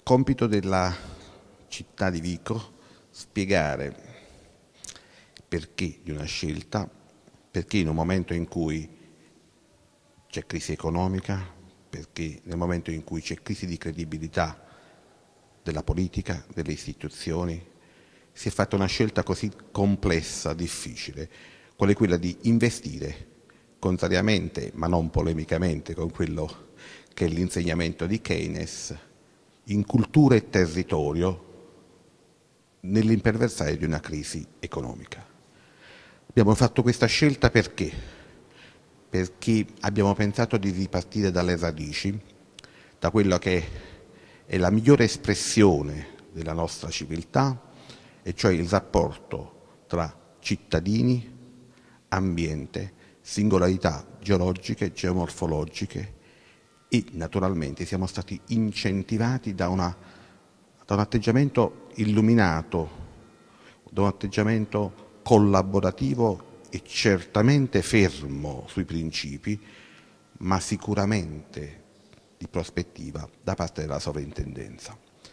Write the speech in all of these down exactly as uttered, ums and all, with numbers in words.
compito della città di Vico spiegare perché di una scelta, perché in un momento in cui c'è crisi economica, perché nel momento in cui c'è crisi di credibilità della politica, delle istituzioni, si è fatta una scelta così complessa, difficile, qual è quella di investire, contrariamente ma non polemicamente con quello che è l'insegnamento di Keynes, in cultura e territorio nell'imperversare di una crisi economica. Abbiamo fatto questa scelta perché? Perché abbiamo pensato di ripartire dalle radici, da quello che è la migliore espressione della nostra civiltà, e cioè il rapporto tra cittadini, ambiente, singolarità geologiche, geomorfologiche, e naturalmente siamo stati incentivati da, una, da un atteggiamento illuminato, da un atteggiamento collaborativo e certamente fermo sui principi, ma sicuramente di prospettiva da parte della sovrintendenza.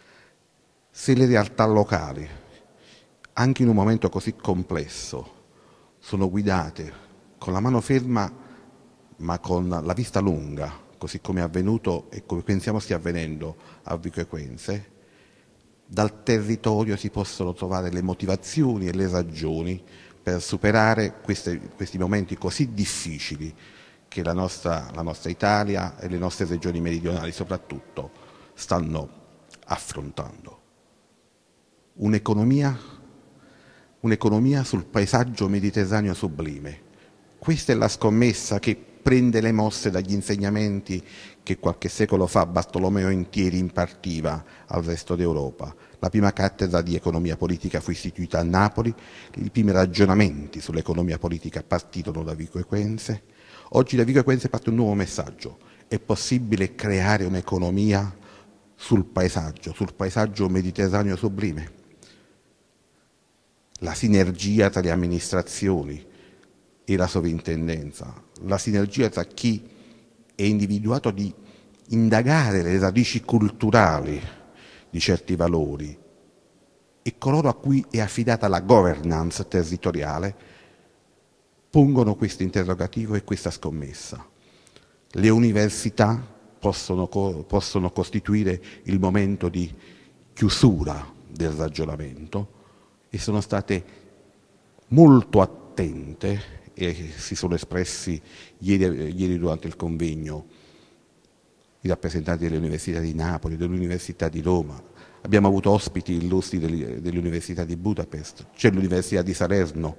Se le realtà locali, anche in un momento così complesso, sono guidate con la mano ferma ma con la vista lunga, così come è avvenuto e come pensiamo stia avvenendo a Vico Equense, dal territorio si possono trovare le motivazioni e le ragioni per superare queste, questi momenti così difficili che la nostra, la nostra Italia e le nostre regioni meridionali soprattutto stanno affrontando. Un'economia, un'economia sul paesaggio mediterraneo sublime. Questa è la scommessa che prende le mosse dagli insegnamenti che qualche secolo fa Bartolomeo Intieri impartiva al resto d'Europa. La prima cattedra di economia politica fu istituita a Napoli, i primi ragionamenti sull'economia politica partirono da Vico Equense. Oggi da Vico Equense parte un nuovo messaggio: è possibile creare un'economia sul paesaggio, sul paesaggio mediterraneo sublime. La sinergia tra le amministrazioni e la sovrintendenza, la sinergia tra chi è individuato di indagare le radici culturali di certi valori e coloro a cui è affidata la governance territoriale, pongono questo interrogativo e questa scommessa. Le università possono, possono costituire il momento di chiusura del ragionamento e sono state molto attente e si sono espressi ieri, ieri durante il convegno i rappresentanti delle università di Napoli, dell'Università di Roma. Abbiamo avuto ospiti illustri dell'Università di Budapest, c'è l'Università di Salerno.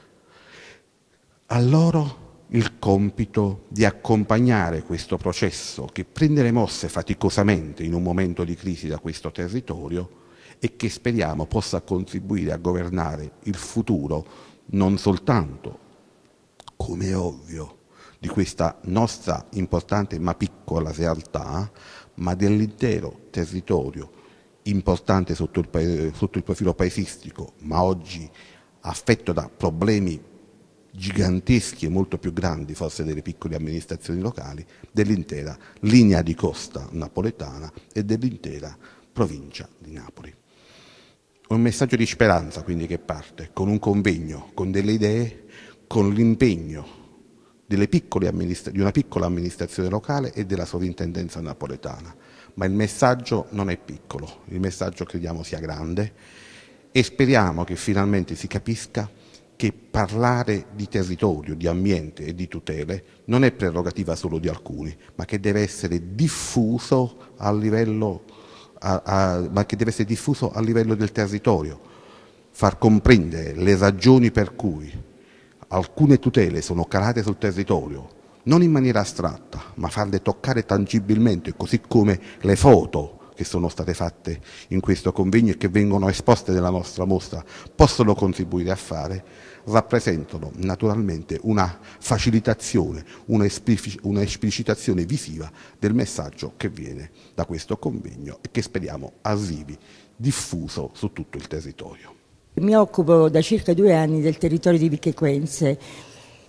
A loro il compito di accompagnare questo processo che prende le mosse faticosamente in un momento di crisi da questo territorio e che speriamo possa contribuire a governare il futuro non soltanto, come è ovvio, di questa nostra importante ma piccola realtà, ma dell'intero territorio importante sotto il, sotto il profilo paesistico, ma oggi affetto da problemi giganteschi e molto più grandi forse delle piccole amministrazioni locali, dell'intera linea di costa napoletana e dell'intera provincia di Napoli. Un messaggio di speranza quindi che parte con un convegno, con delle idee, con l'impegno delle piccole di una piccola amministrazione locale e della sovrintendenza napoletana. Ma il messaggio non è piccolo, il messaggio crediamo sia grande e speriamo che finalmente si capisca che parlare di territorio, di ambiente e di tutele non è prerogativa solo di alcuni, ma che deve essere diffuso a livello, a, a, ma che deve essere diffuso a livello del territorio, far comprendere le ragioni per cui alcune tutele sono calate sul territorio, non in maniera astratta, ma farle toccare tangibilmente, così come le foto che sono state fatte in questo convegno e che vengono esposte nella nostra mostra possono contribuire a fare, rappresentano naturalmente una facilitazione, una esplicitazione visiva del messaggio che viene da questo convegno e che speriamo arrivi diffuso su tutto il territorio. Mi occupo da circa due anni del territorio di Vico Equense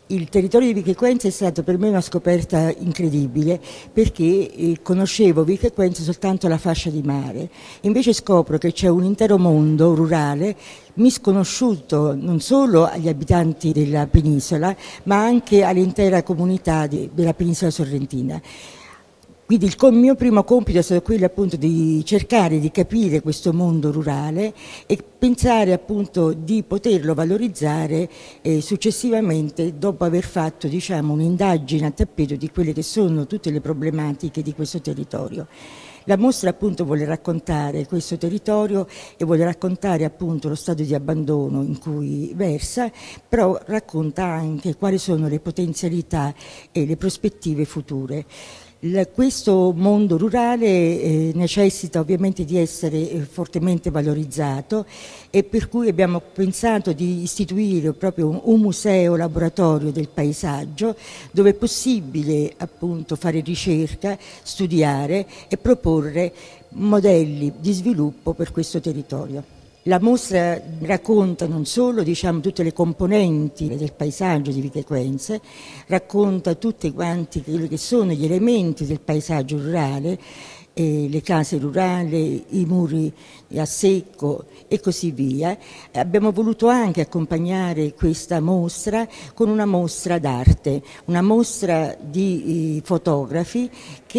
Il territorio di Vico Equense è stato per me una scoperta incredibile, perché eh, conoscevo Vico Equense soltanto la fascia di mare, invece scopro che c'è un intero mondo rurale misconosciuto non solo agli abitanti della penisola, ma anche all'intera comunità di, della penisola sorrentina. Quindi il mio primo compito è stato quello appunto di cercare di capire questo mondo rurale e pensare appunto di poterlo valorizzare eh, successivamente, dopo aver fatto, diciamo, un'indagine a tappeto di quelle che sono tutte le problematiche di questo territorio. La mostra appunto vuole raccontare questo territorio e vuole raccontare appunto lo stato di abbandono in cui versa, però racconta anche quali sono le potenzialità e le prospettive future. Questo mondo rurale eh, necessita ovviamente di essere eh, fortemente valorizzato, e per cui abbiamo pensato di istituire proprio un, un museo laboratorio del paesaggio, dove è possibile appunto fare ricerca, studiare e proporre modelli di sviluppo per questo territorio. La mostra racconta non solo, diciamo, tutte le componenti del paesaggio di Vico Equense, racconta tutti quanti quelli che sono gli elementi del paesaggio rurale, eh, le case rurali, i muri a secco e così via. Abbiamo voluto anche accompagnare questa mostra con una mostra d'arte, una mostra di eh, fotografi che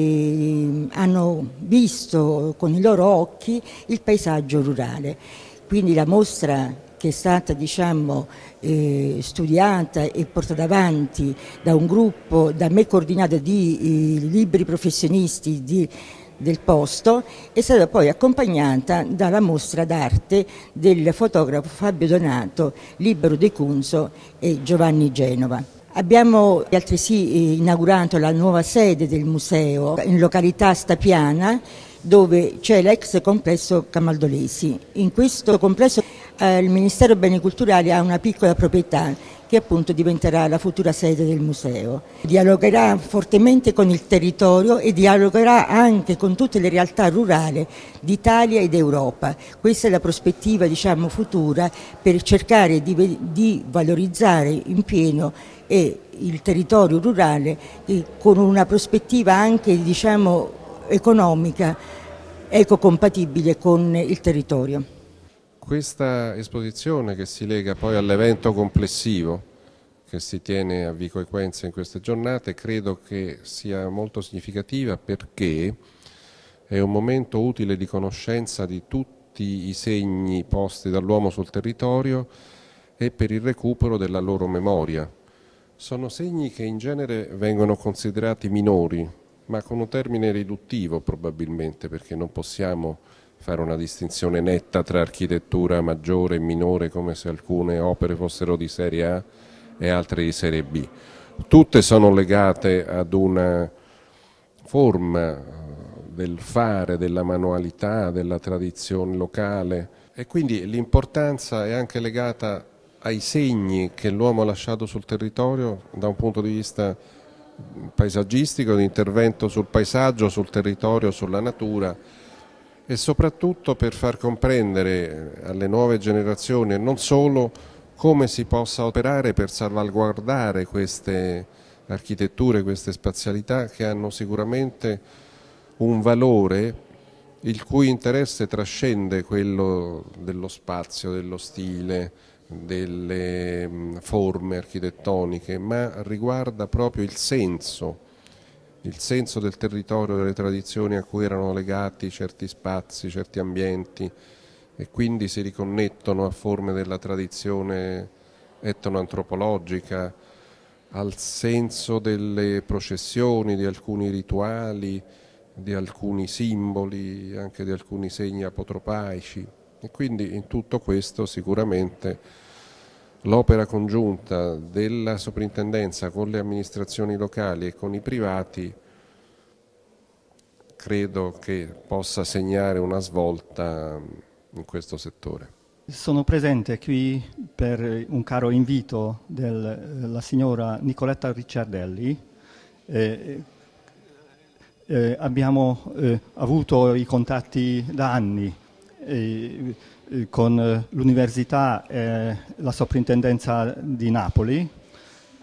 eh, hanno visto con i loro occhi il paesaggio rurale. Quindi la mostra, che è stata, diciamo, eh, studiata e portata avanti da un gruppo, da me coordinato, di eh, liberi professionisti di, del posto, è stata poi accompagnata dalla mostra d'arte del fotografo Fabio Donato, Libero De Cunzo e Giovanni Genova. Abbiamo altresì inaugurato la nuova sede del museo in località Stapiana, dove c'è l'ex complesso Camaldolesi. In questo complesso eh, il Ministero dei Beni Culturali ha una piccola proprietà che appunto diventerà la futura sede del museo. Dialogherà fortemente con il territorio e dialogherà anche con tutte le realtà rurali d'Italia ed Europa. Questa è la prospettiva, diciamo, futura, per cercare di, di valorizzare in pieno e il territorio rurale eh, con una prospettiva anche, diciamo, economica, ecocompatibile con il territorio. Questa esposizione, che si lega poi all'evento complessivo che si tiene a Vico Equense in queste giornate, credo che sia molto significativa, perché è un momento utile di conoscenza di tutti i segni posti dall'uomo sul territorio e per il recupero della loro memoria. Sono segni che in genere vengono considerati minori, ma con un termine riduttivo probabilmente, perché non possiamo fare una distinzione netta tra architettura maggiore e minore, come se alcune opere fossero di serie A e altre di serie B. Tutte sono legate ad una forma del fare, della manualità, della tradizione locale, e quindi l'importanza è anche legata ai segni che l'uomo ha lasciato sul territorio da un punto di vista paesaggistico, di intervento sul paesaggio, sul territorio, sulla natura, e soprattutto per far comprendere alle nuove generazioni, e non solo, come si possa operare per salvaguardare queste architetture, queste spazialità che hanno sicuramente un valore il cui interesse trascende quello dello spazio, dello stile, delle forme architettoniche, ma riguarda proprio il senso, il senso del territorio, delle tradizioni a cui erano legati certi spazi, certi ambienti, e quindi si riconnettono a forme della tradizione etnoantropologica, al senso delle processioni, di alcuni rituali, di alcuni simboli, anche di alcuni segni apotropaici. E quindi in tutto questo sicuramente l'opera congiunta della soprintendenza con le amministrazioni locali e con i privati credo che possa segnare una svolta in questo settore. Sono presente qui per un caro invito della signora Nicoletta Ricciardelli. Eh, eh, abbiamo eh, avuto i contatti da anni eh, eh, con l'Università e la Soprintendenza di Napoli,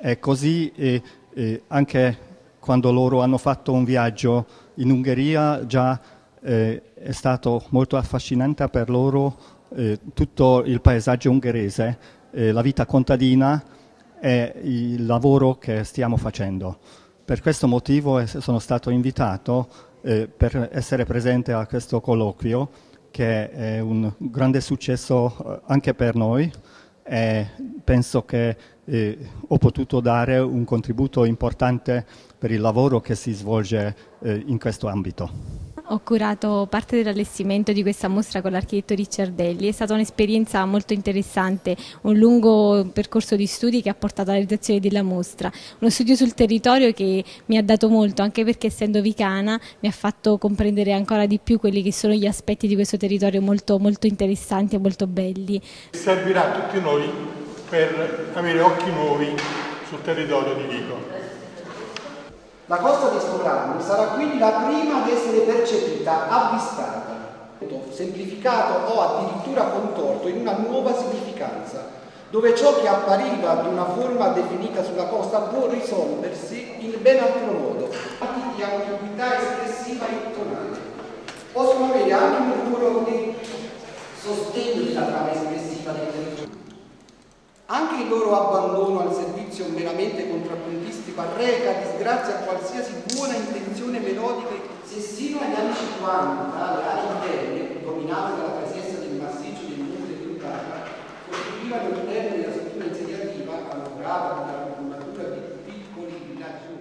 E così eh, eh, anche quando loro hanno fatto un viaggio in Ungheria già eh, è stato molto affascinante per loro eh, tutto il paesaggio ungherese, eh, la vita contadina e il lavoro che stiamo facendo. Per questo motivo sono stato invitato eh, per essere presente a questo colloquio, che è un grande successo anche per noi, e penso che eh, ho potuto dare un contributo importante per il lavoro che si svolge eh, in questo ambito. Ho curato parte dell'allestimento di questa mostra con l'architetto Ricciardelli. È stata un'esperienza molto interessante, un lungo percorso di studi che ha portato alla realizzazione della mostra. Uno studio sul territorio che mi ha dato molto, anche perché essendo vicana mi ha fatto comprendere ancora di più quelli che sono gli aspetti di questo territorio molto, molto interessanti e molto belli. Servirà a tutti noi per avere occhi nuovi sul territorio di Vico. La costa di Storano sarà quindi la prima ad essere percepita, avvistata, semplificato o addirittura contorto in una nuova significanza, dove ciò che appariva di una forma definita sulla costa può risolversi in ben altro modo, atti di ambiguità espressiva e tonale. Possono avere anche un ruolo di sostegno della trama espressiva del territorio. Anche il loro abbandono al servizio meramente contrappuntistico arreca disgrazia a qualsiasi buona intenzione melodica, se sino agli anni cinquanta le aree interne, dominate dalla presenza del massiccio del monte di Lugana, costituivano il termine della struttura insediativa allungata dalla natura di piccoli villaggi.